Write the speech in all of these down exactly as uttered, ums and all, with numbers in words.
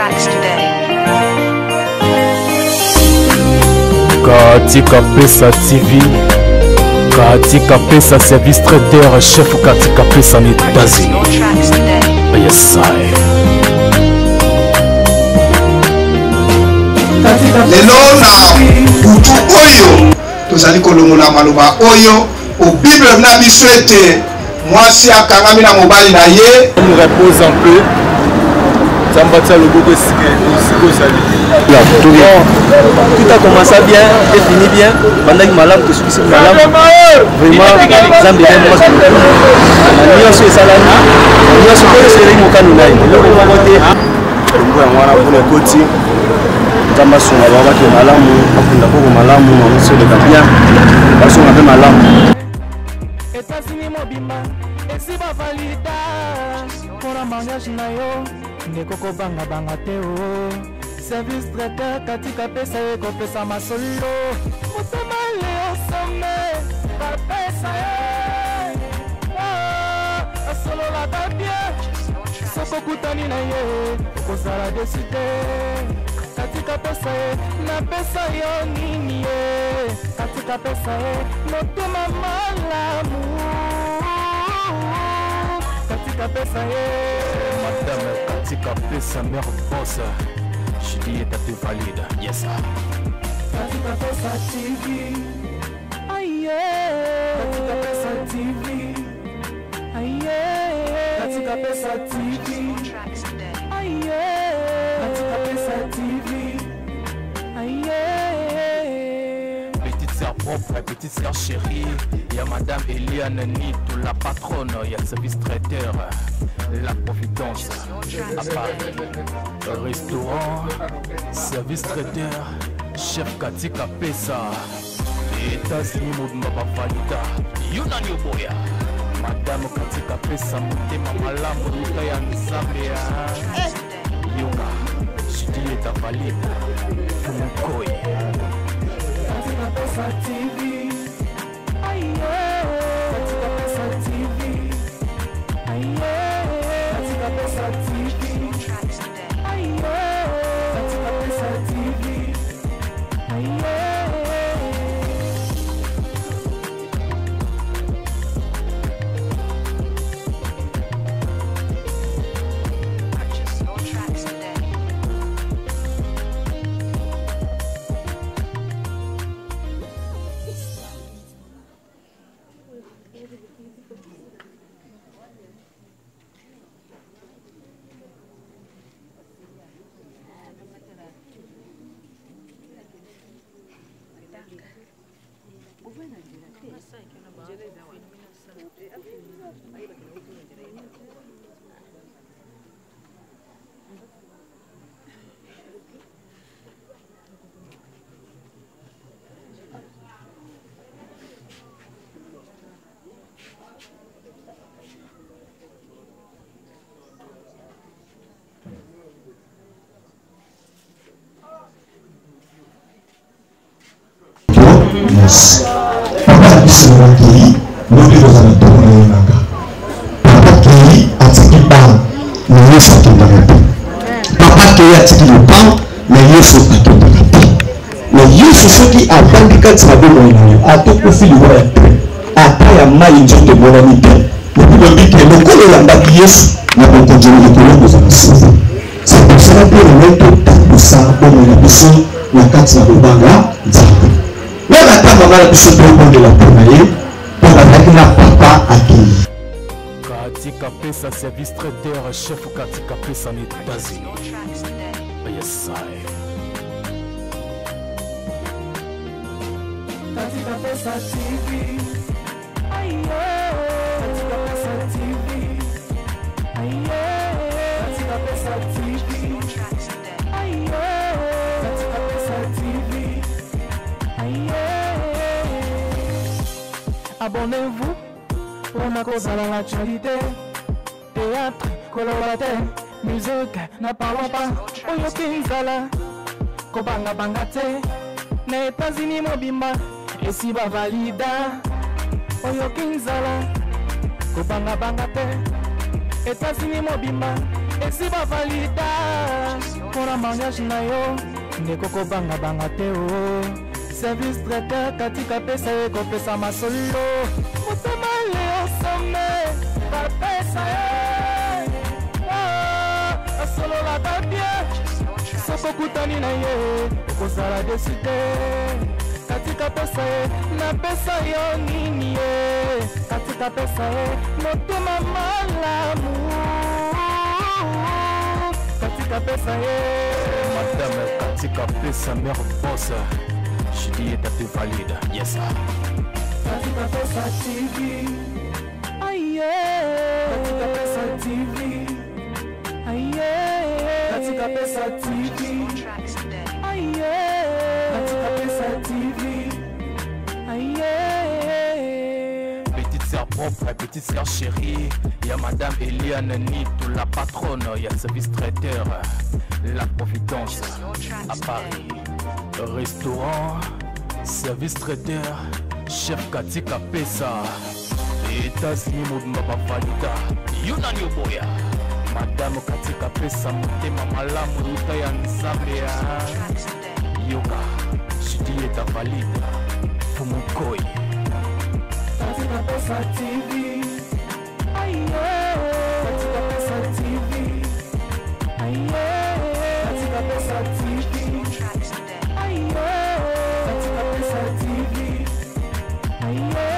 tracks today. Katika Pesa T V, Katika Pesa Service Traiteur, chef Katika Pesa en États-Unis. Yes, I. Lelo na butu oyo tozali kolongola maloba oyo au Bible na biso ete mwasi akangami na mobali na ye. On me repose un peu. Zambatia le gogo siko sali. Tout bien. Tout a commencé bien et fini bien. Pendant que malam tout suit malam. Vraiment Zambie est moi. Ni on se salami. Ni on se connaît c'est mon canonai. Le on va voter. Ngo ya mwana kuna koti. Kama sona baba ke malamu, akunda ko malamu, on se le bien. Parce qu'on avait malamu. États-Unis mobimba, esi ba valida. Pour la mariage na yo, ndeko ko banga banga te o. Service traiteur Katika Pesa e ko pesa masolo. Motema leo somme, ba pesa e. Ah, asolo la tabia. Soko kutani na ye, ko sala décider. Katika Pesa e, na pesa yo nini ye. Katika Pesa e, motema malamu. Katika Pesa e, Madame Katika Pesa mère boss. Julie est à te valide. Yes sir. Katika Pesa T V. Aye. Katika Pesa T V. Aye. Katika Pesa T V. Aye. Katika Pesa T V. Aye. Petite sœur propre, petite sœur chérie. Y'a Madame Eliane Nito, la patronne. Y'a le service traiteur, la Providence à Paris. Restaurant, service traiteur, chef Katika Pesa. États-Unis, Moudma Valida. Yunani Oboya. Madame Katika Pesa, Motema Malamu, Luka ya Nzambia. Yoga, Julie est à valide. Fumukoi. Katika Pesa T V. Aye. Katika Pesa T V. Aye. Katika Pesa T V. Aye. Katika Pesa T V. Aye. Yes. Papa Bisera Kei, l'autre dans un tour de Yonanga. Papa Kei a tiré le pain, mais il faut qu'il m'arrête. Papa Kei a tiré le pain, mais il faut qu'il m'arrête. Mais il faut ce qui a vendu quand ça va bien. A tout profil de voir a taille à mal une sorte de bonne amitié. Le plus de but est le col de la baguette, n'a pas continué le colon de sa sauve. C'est pour cela que le maître de ça, comme la mission, la carte de Banga, dit. Mais la table va la se de la première pour la papa accueilli. Katika Pesa service traiteur, chef Katika Pesa en États-Unis. Yes, I. Katika Pesa T V. Aye. Katika Pesa T V. Aye. Katika Pesa T V. Aye. Katika Pesa T V. Abonnez-vous pour ma cause à l'actualité. Théâtre, collaborateur, musique, n'a parlons pas. Oyo Kinzala, Kobanga Bangate, na États-Unis Mobimba, et si ba valida. Oyo Kinzala, Kobanga Bangate, États-Unis Mobimba, esi bavalida mpona mariage na yo ndeko kobanga-banga te o service traiteur katika pesa ye kopesa masolo motema leo some bapesa ye asololaka bien soko kutani na ye okozala desi te katika pesa ye napesa yo nini ye katika pesa ye motema malamu katika pesa ye madame katika pesa mère boss Juliette te valide yes katika pesa T V aye katika pesa T V aye katika pesa T V aye katika pesa T V aye petite sœur propre petite sœur chérie y'a madame Eliane Nitou la patronne y'a le service traiteur la Providence à Paris restaurant service traiteur chef katika pesa États-Unis mobimba bavalida yunani oboya madame katika pesa motema malamu luta ya nzambe ya yoka Juliette valide fumukoi katika pesa T V aye katika pesa T V aye katika pesa T V aye katika pesa T V aye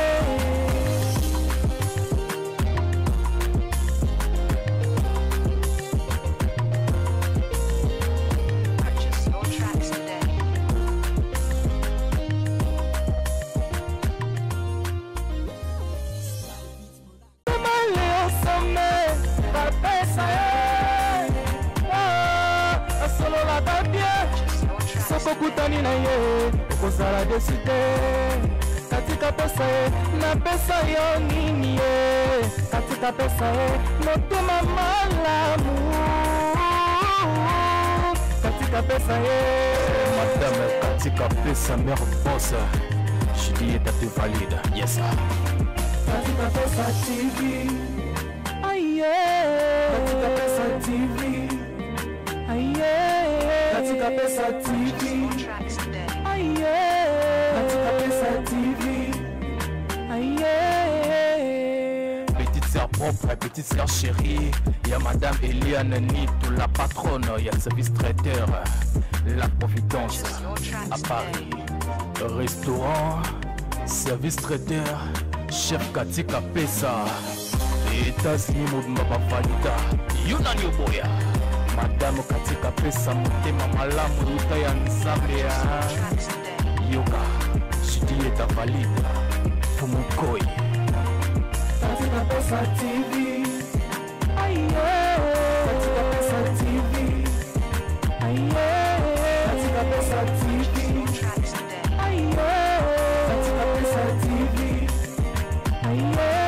kutani na ye okozala desi te katika pesa ye napesa yo nini ye katika pesa ye motema malamu katika pesa ye madame katika pesa mère boss Juliette te valide yes katika pesa T V aye katika pesa T V aye katika pesa T V aye katika pesa T V aye petite sœur propre petite sœur chérie y'a madame Eliane Nitou la patronne y'a le service traiteur la Providence à Paris restaurant service traiteur chef katika pesa États-Unis mobimba bavalida yunani oboya madame katika pesa motema malamu luta ya nzambe ya yoka Juliette valide fumukoi katika pesa T V aye katika pesa T V aye katika pesa T V aye katika pesa T V aye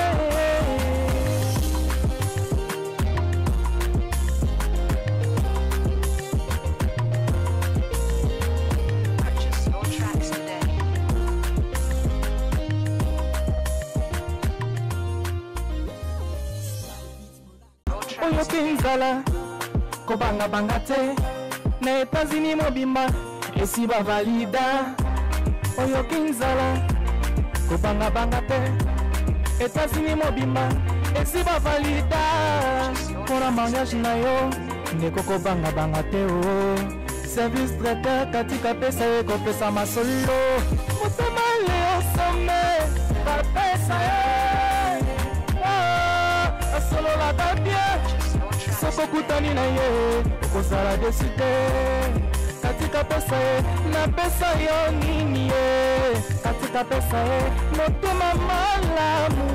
oyo kinzala kobanga-banga te na États-Unis mobimba esi bavalida oyo kinzala kobanga-banga te États-Unis mobimba esi bavalida mpona mariage na yo ndeko kobanga-banga te o service traiteur katika pesa ye kopesa masolo motema leo some bapesa ye asololaka bien soko kutani na ye okozala desi te katika pesa ye napesa yo nini ye katika pesa ye motema malamu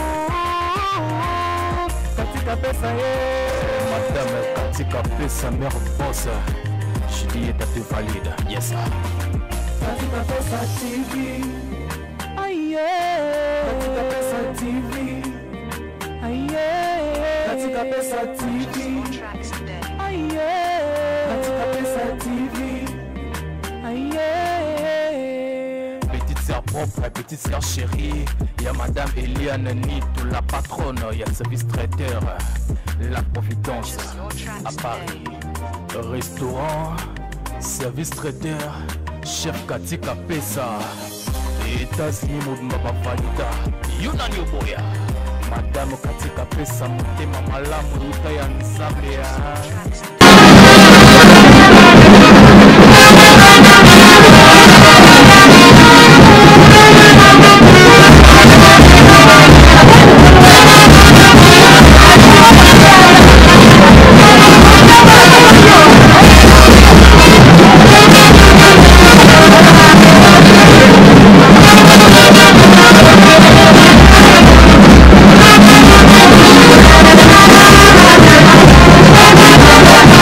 katika pesa ye madame katika pesa mère boss Juliette te valide yes katika pesa T V aye katika pesa T V aye katika pesa T V aye katika pesa T V aye petite sœur propre petite sœur chérie y'a madame Eliane Nitou la patronne y'a le service traiteur La Providence à Paris. Restaurant, service traiteur, chef Katika Pesa. États-Unis Mobimba Bavalida. Yunani Oboya. Madame Katika Pesa Motema Malamu Luta ya Nzambe ya We'll be right back.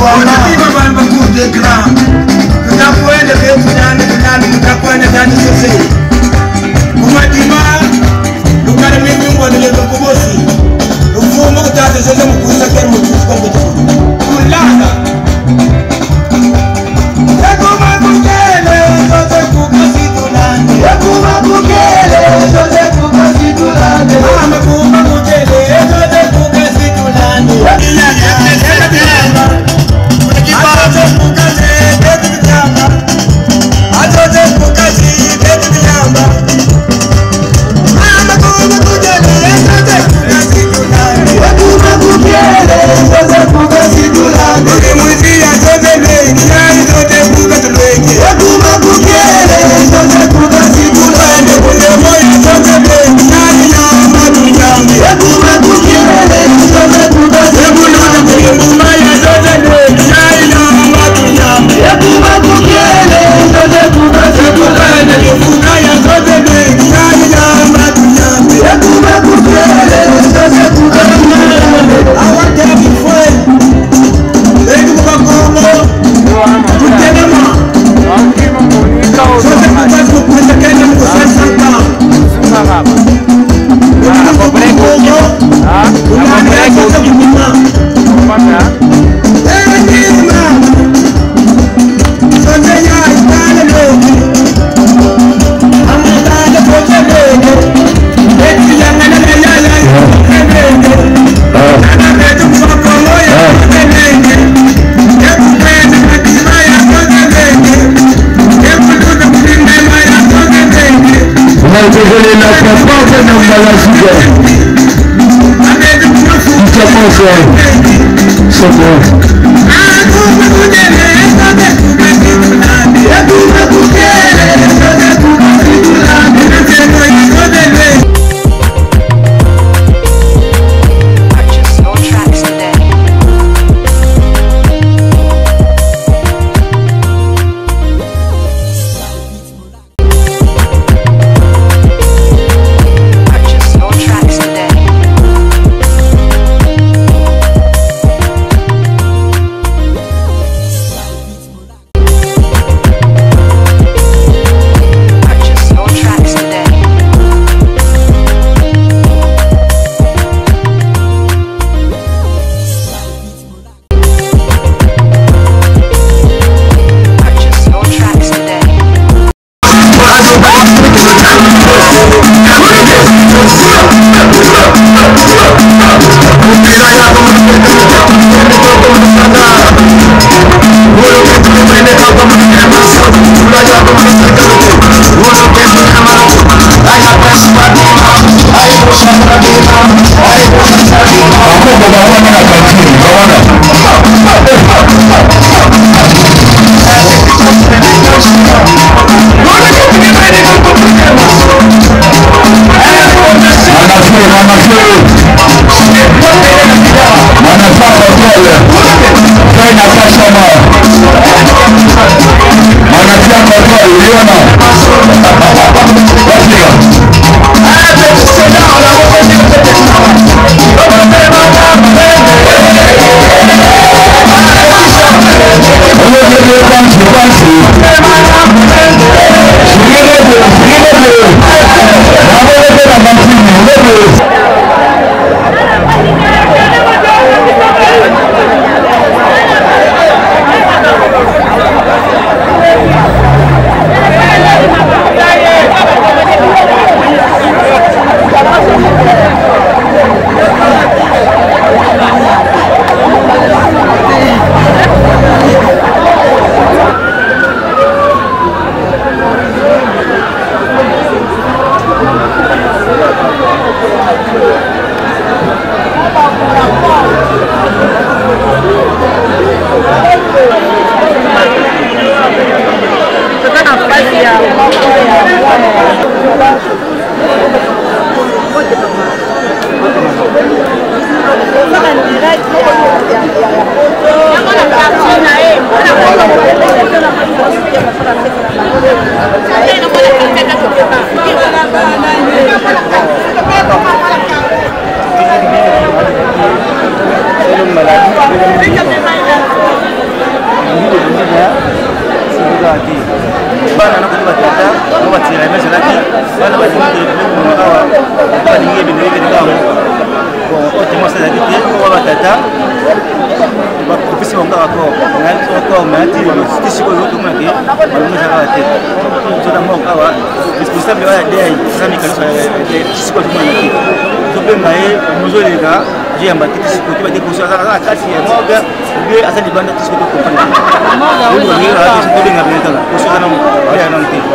Maladie. batira mais là qui bana balingi makawa balingi bene bene kawo bon autrement ça d'habiter ko batata ba kopisi bonga ko na ko ma ti lo tisi ko yo tuma ke ba mo saka te so da mo kawa responsable wa de ça mi kanisa de tisi ko tuma ke to be mai mo zo le ga je amba tisi ko ti ba de ko so za kati ya mo ga be asali banda tisi ko ko pana mo ga o ni ga tisi ko nga be ta ko so na mo ya na ti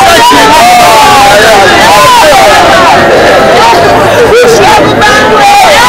Let's go.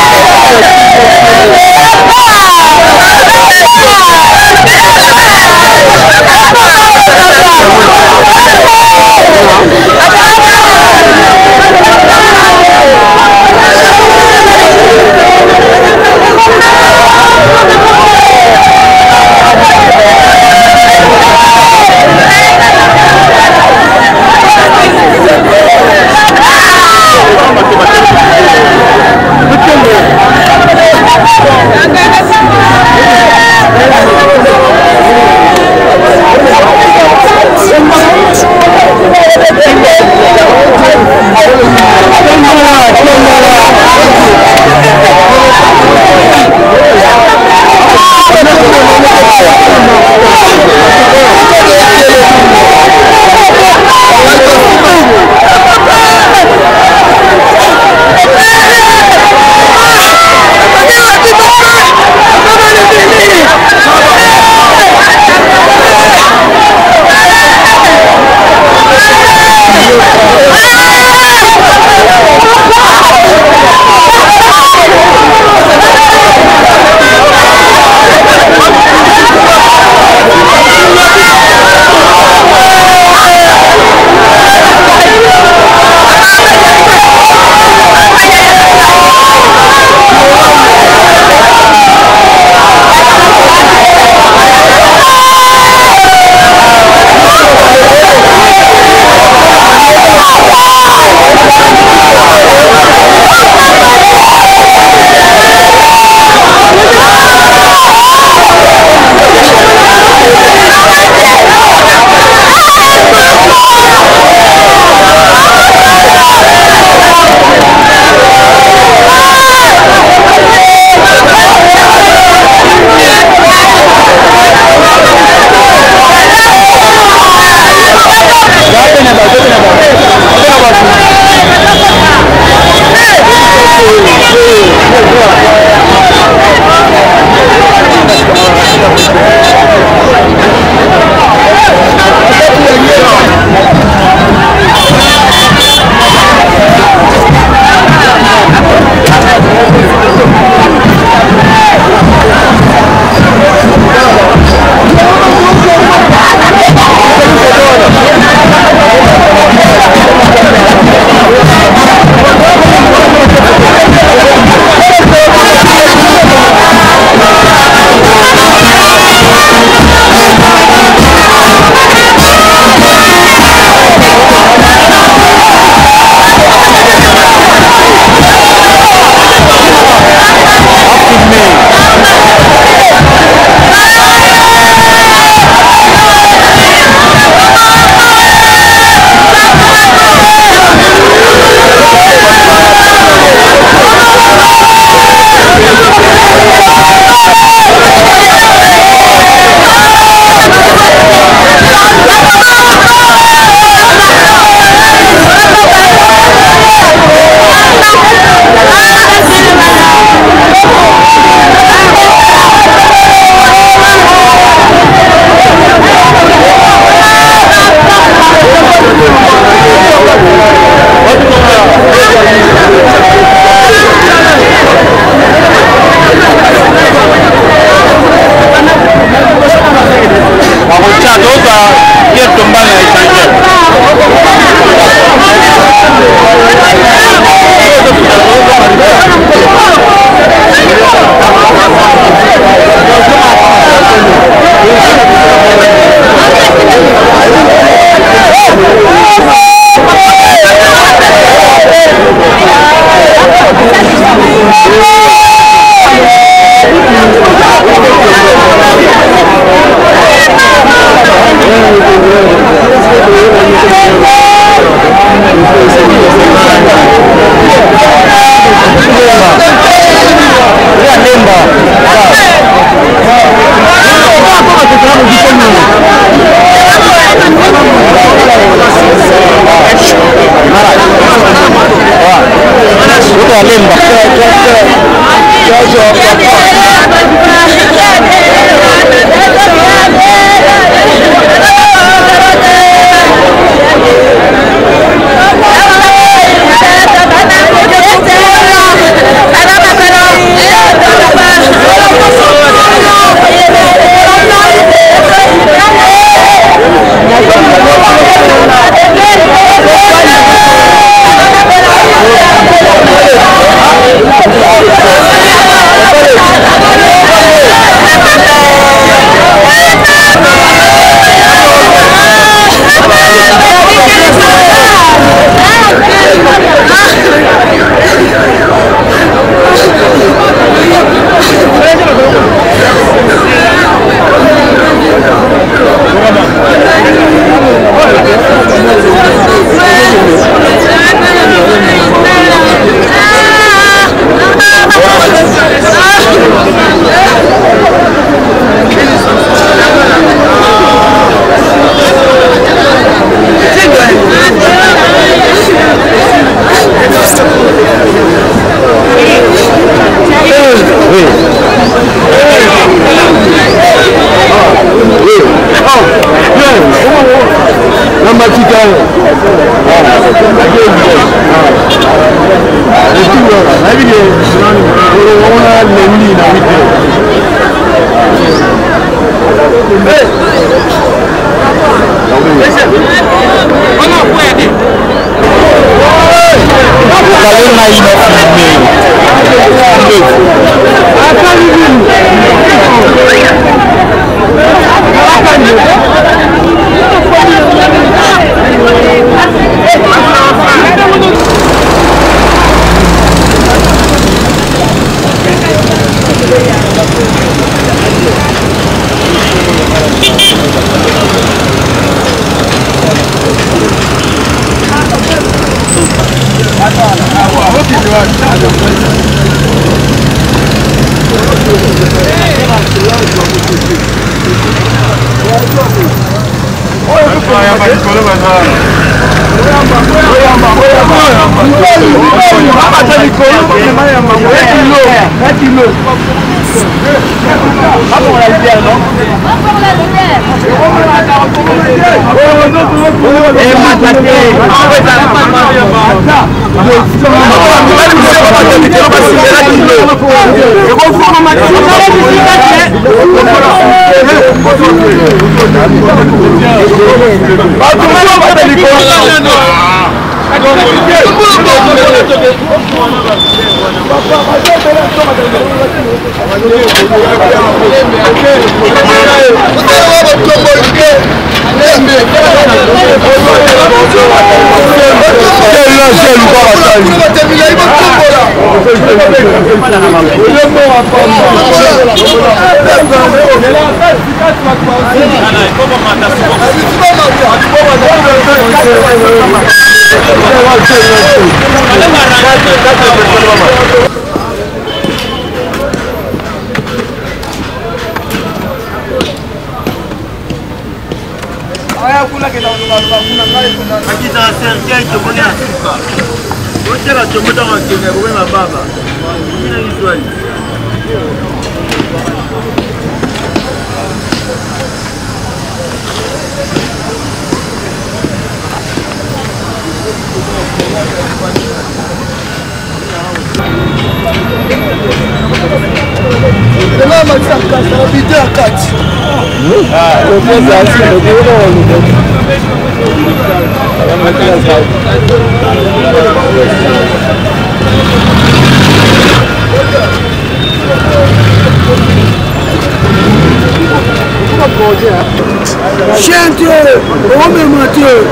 Gente, homem, Matheus.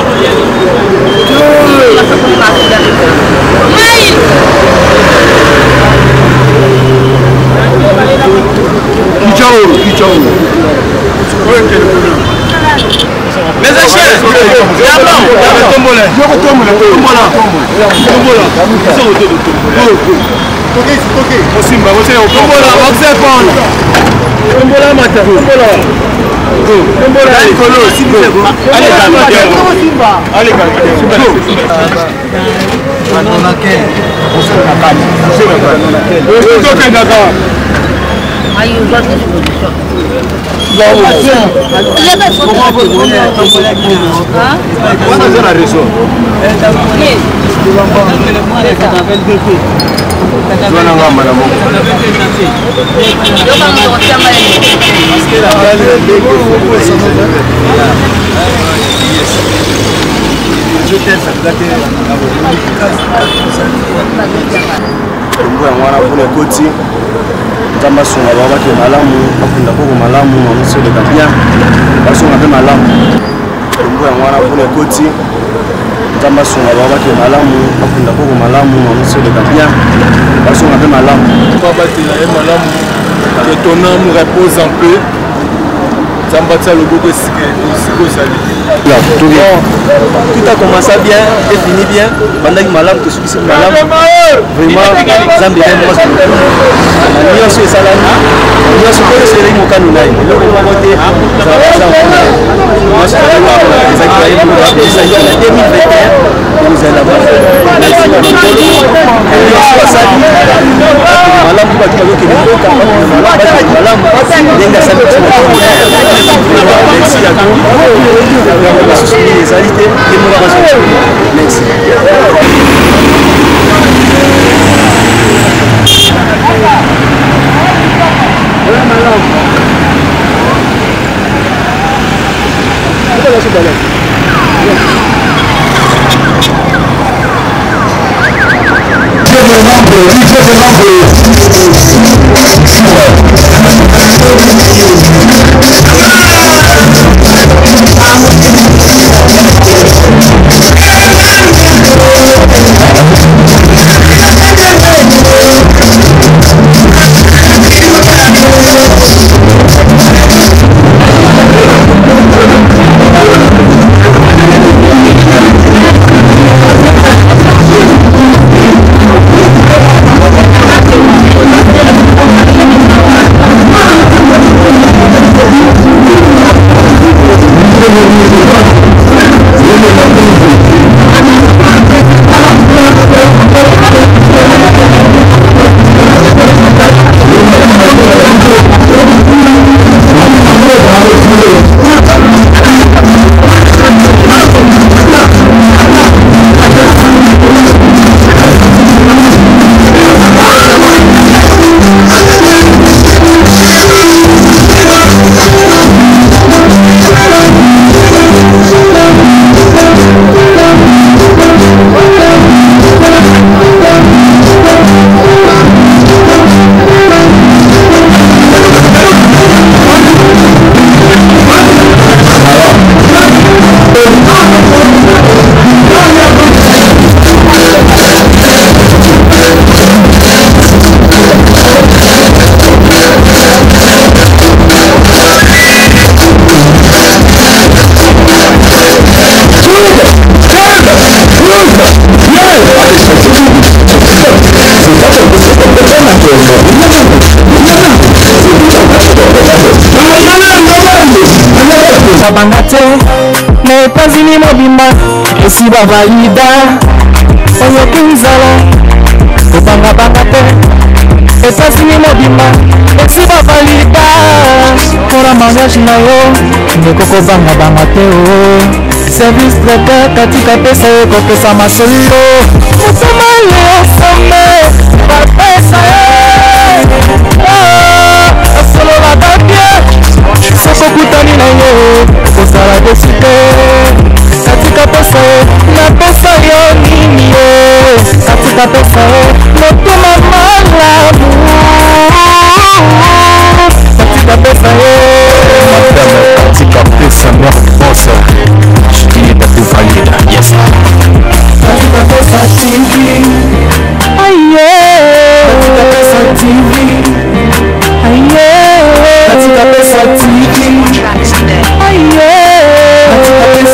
Mãe! Que tchau, que tchau. Oi, que Tamba sunga baba ke malamu akunda ko malamu na monsieur de Gambia basunga be malamu ngo ya mwana kule koti tamba sunga baba ke malamu akunda ko malamu na monsieur de Gambia basunga be malamu baba tila e malamu que ton âme repose en paix tamba tsa logo ko sike siko sali tout bien tout a commencé bien et fini bien pendant que malamu que celui malamu vraiment zambi est moi ni on se sala ni on se peut se réunir au Canada le côté ça va ça moi je vais voir les activités pour la deux mille vingt et un nous allons là-bas malamu kwa kile kile kwa malamu denga sana merci à tous on va soutenir les alités et nous va merci Bangate, na États-Unis mobimba, esi ba valida, oyo kinzala, obanga bangate, États-Unis mobimba, esi ba valida, kora mariage na yo, ndekoko banga bangate o, service traiteur katika pesa yo kopesa masolilo, mutuma leo sombe, bapesa yo, asolo bagabie, soko kutani na yo, kosala desite, katika pesa yo, na pesa yo nini yo, katika pesa yo, motema malamu, katika pesa yo, madame, katika pesa no boss, shikini datu valida, yes. Katika pesa T V, aye, katika pesa T V, aye, katika pesa T V, aye, katika pesa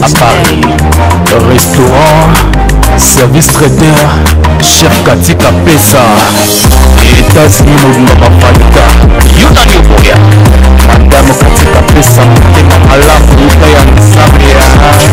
à Paris. Restaurant, service traiteur, chef Katika Pesa. États-Unis mobimba bafalika. Yunani Boya. Madame Katika Pesa, motema malamu luka ya nzambe ya